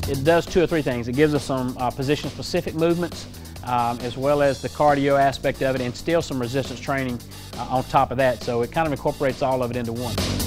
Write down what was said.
It does 2 or 3 things. It gives us some position-specific movements, as well as the cardio aspect of it, and still some resistance training on top of that. So it kind of incorporates all of it into one.